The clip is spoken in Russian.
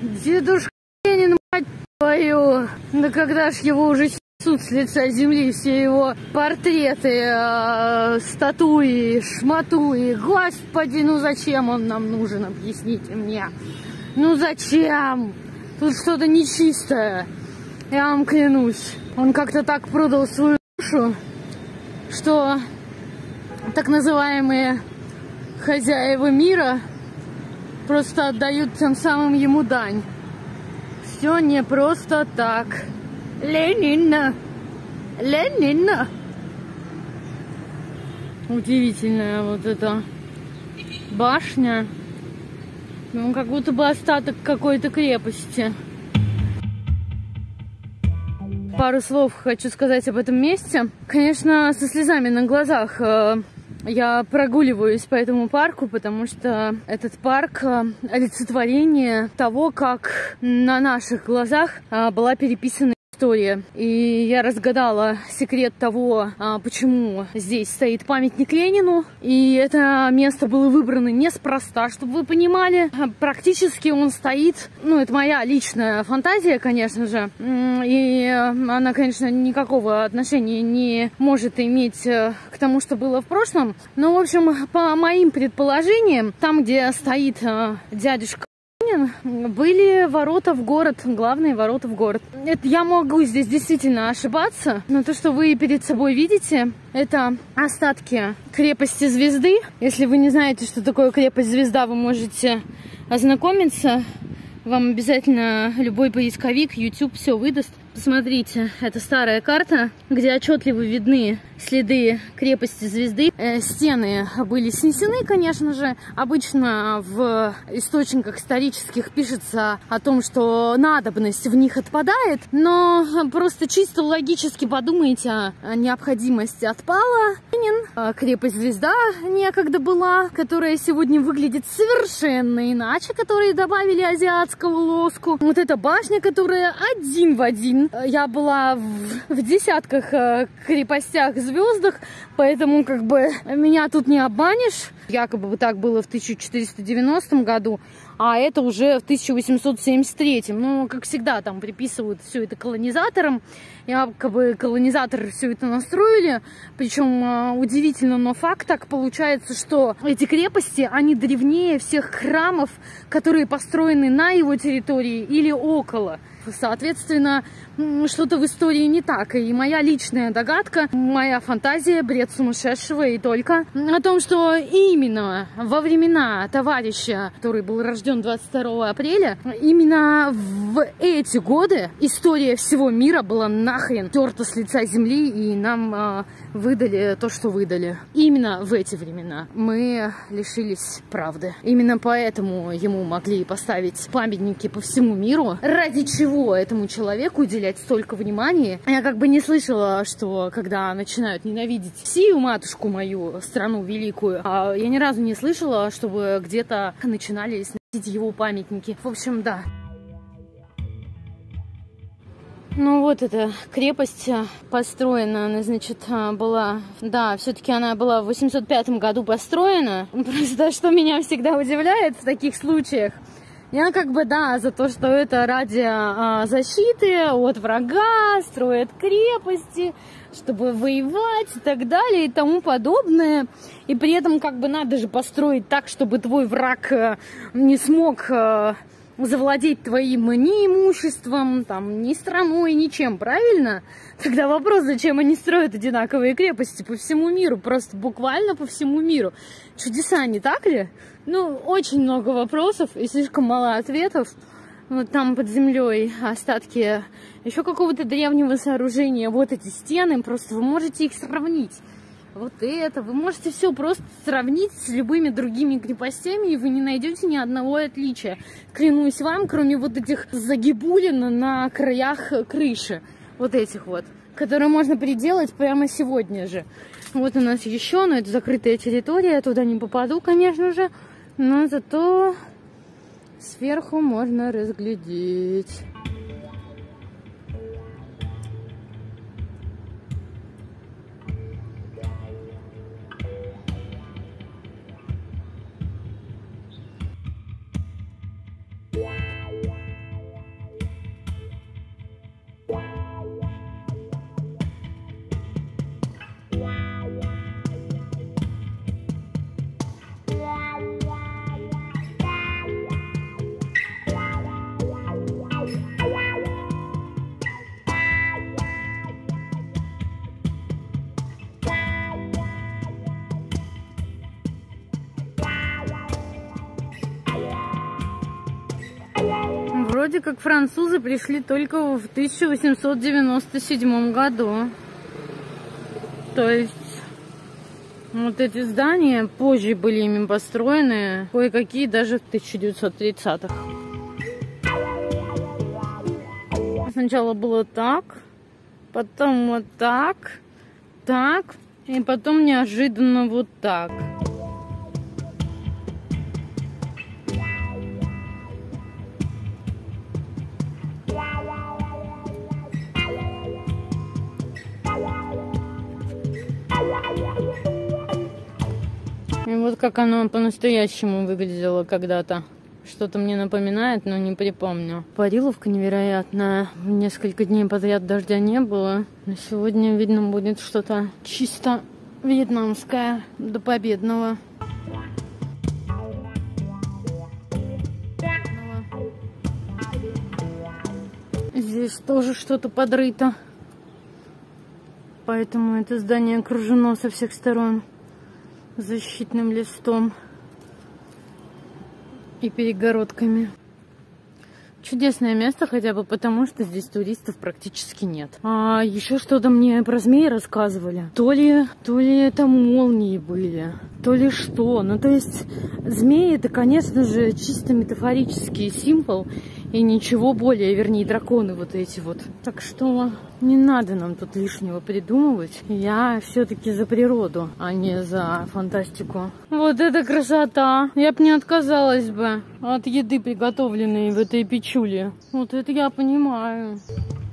Дедушка Ленин, мать твою! Да когда ж его уже снесут с лица земли все его портреты, статуи, шматуи. Господи, ну зачем он нам нужен, объясните мне. Ну зачем? Тут что-то нечистое. Я вам клянусь. Он как-то так продал свою душу, что так называемые хозяева мира просто отдают тем самым ему дань. Все не просто так. Ленина! Ленина! Удивительная вот эта башня. Ну, как будто бы остаток какой-то крепости. Пару слов хочу сказать об этом месте. Конечно, со слезами на глазах я прогуливаюсь по этому парку, потому что этот парк олицетворение того, как на наших глазах была переписана история. И я разгадала секрет того, почему здесь стоит памятник Ленину. И это место было выбрано неспроста, чтобы вы понимали. Практически он стоит, ну, это моя личная фантазия, конечно же. И она, конечно, никакого отношения не может иметь к тому, что было в прошлом. Но, в общем, по моим предположениям, там, где стоит дядюшка были ворота в город, главные ворота в город. Это я могу здесь действительно ошибаться, но то, что вы перед собой видите, это остатки крепости Звезды. Если вы не знаете, что такое крепость Звезда, вы можете ознакомиться. Вам обязательно любой поисковик, YouTube все выдаст. Посмотрите, это старая карта, где отчетливо видны следы крепости Звезды. Стены были снесены, конечно же. Обычно в источниках исторических пишется о том, что надобность в них отпадает, но просто чисто логически подумайте, необходимость отпала. Крепость Звезда некогда была, которая сегодня выглядит совершенно иначе, которые добавили азиатского лоску. Вот эта башня, которая один в один. Я была в десятках крепостях, звездах, поэтому как бы меня тут не обманешь. Якобы так было в 1490 году, а это уже в 1873. Ну, как всегда, там приписывают все это колонизаторам. Якобы колонизаторы все это настроили. Причем удивительно, но факт так получается, что эти крепости, они древнее всех храмов, которые построены на его территории или около. Соответственно, что-то в истории не так. И моя личная догадка, моя фантазия, бред сумасшедшего и только о том, что именно во времена товарища, который был рожден 22 апреля, именно в эти годы история всего мира была нахрен терта с лица земли, и нам выдали то, что выдали. Именно в эти времена мы лишились правды. Именно поэтому ему могли поставить памятники по всему миру. Ради чего этому человеку уделять столько внимания? Я как бы не слышала, что когда начинают ненавидеть Россию, матушку мою, страну великую, я ни разу не слышала, чтобы где-то начинали сносить его памятники. В общем, да. Ну вот эта крепость построена, она, значит, была, да, все-таки она была в 805 году построена. Просто что меня всегда удивляет в таких случаях, я как бы, да, за то, что это ради защиты от врага, строят крепости, чтобы воевать и так далее и тому подобное. И при этом как бы надо же построить так, чтобы твой враг не смог завладеть твоим ни имуществом, там, ни страной, ничем, правильно? Тогда вопрос, зачем они строят одинаковые крепости по всему миру, просто буквально по всему миру. Чудеса, не так ли? Ну, очень много вопросов и слишком мало ответов. Вот там под землей остатки еще какого-то древнего сооружения. Вот эти стены, просто вы можете их сравнить. Вот это. Вы можете все просто сравнить с любыми другими крепостями, и вы не найдете ни одного отличия. Клянусь вам, кроме вот этих загибулин на краях крыши. Вот этих вот. Которые можно переделать прямо сегодня же. Вот у нас еще, но это закрытая территория. Я туда не попаду, конечно же. Но зато сверху можно разглядеть. вроде как французы пришли только в 1897 году. То есть вот эти здания позже были ими построены, кое-какие даже в 1930-х. Сначала было так, потом вот так, так, и потом неожиданно вот так. И вот как оно по-настоящему выглядело когда-то. Что-то мне напоминает, но не припомню. Париловка невероятная. Несколько дней подряд дождя не было. Но сегодня, видно, будет что-то чисто вьетнамское до победного. Здесь тоже что-то подрыто. Поэтому это здание окружено со всех сторон защитным листом и перегородками. Чудесное место хотя бы потому, что здесь туристов практически нет. А еще что-то мне про змеи рассказывали. То ли это молнии были, то ли что. Ну, то есть змеи — это, конечно же, чисто метафорический символ и ничего более, вернее, драконы вот эти вот. Так что не надо нам тут лишнего придумывать. Я все-таки за природу, а не за фантастику. Вот это красота! Я бы не отказалась бы от еды, приготовленной в этой печуле. Вот это я понимаю.